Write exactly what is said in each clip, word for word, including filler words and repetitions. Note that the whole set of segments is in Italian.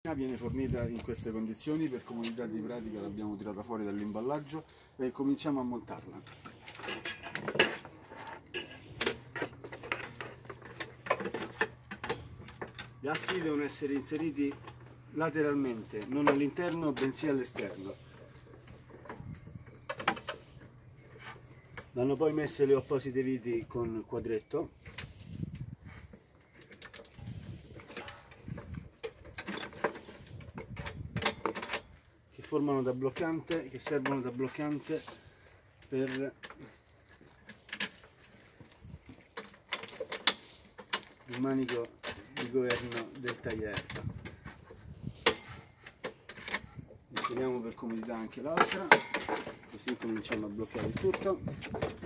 Viene fornita in queste condizioni, per comodità di pratica l'abbiamo tirata fuori dall'imballaggio e cominciamo a montarla. Gli assi devono essere inseriti lateralmente, non all'interno bensì all'esterno. Vanno poi messe le apposite viti con quadretto. Formano da bloccante, che servono da bloccante per il manico di governo del taglierba. Inseriamo per comodità anche l'altra, così cominciamo a bloccare il tutto.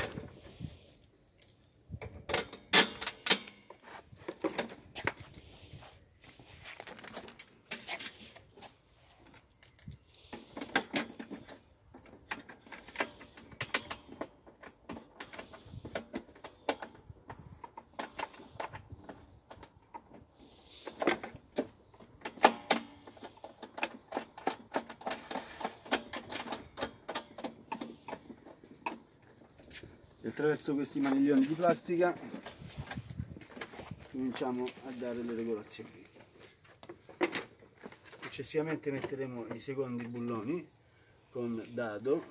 E attraverso questi maniglioni di plastica cominciamo a dare le regolazioni. Successivamente metteremo i secondi bulloni con dado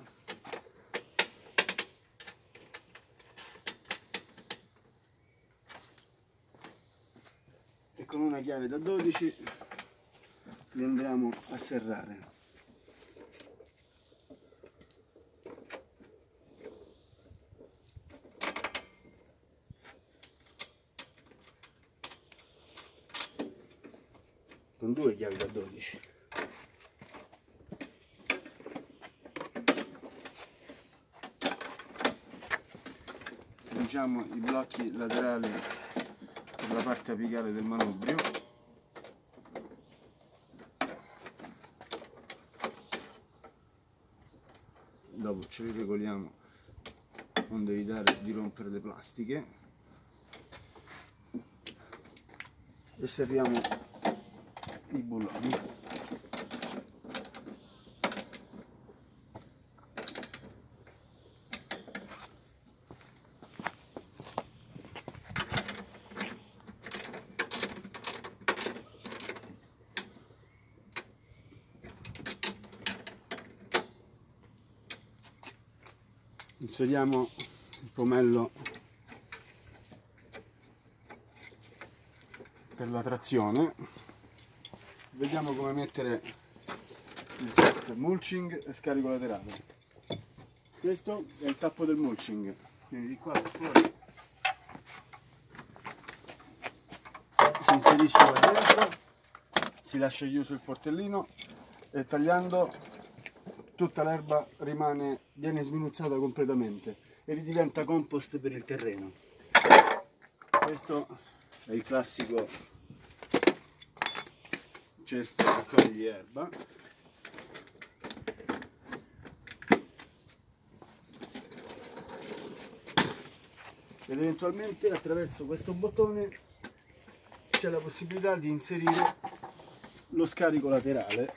e con una chiave da dodici li andremo a serrare. Con due chiavi da dodici. Stringiamo i blocchi laterali per la parte apicale del manubrio. Dopo ce li regoliamo onde evitare di rompere le plastiche e serriamo i bulloni. Inseriamo il pomello per la trazione. Vediamo come mettere il set mulching e scarico laterale. Questo è il tappo del mulching, quindi di qua per fuori si inserisce qua dentro, si lascia chiuso il portellino e tagliando tutta l'erba rimane, viene sminuzzata completamente e ridiventa compost per il terreno. Questo è il classico cesto raccogli erba. Ed eventualmente attraverso questo bottone c'è la possibilità di inserire lo scarico laterale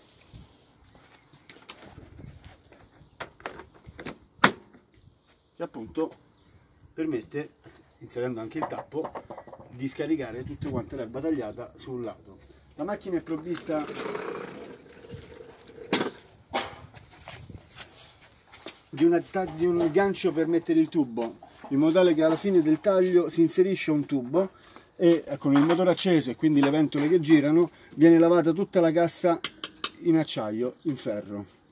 che appunto permette, inserendo anche il tappo, di scaricare tutta quanta l'erba tagliata su un lato. La macchina è provvista di, una, di un gancio per mettere il tubo, in modo tale che alla fine del taglio si inserisce un tubo e con il motore acceso e quindi le ventole che girano viene lavata tutta la cassa in acciaio, in ferro.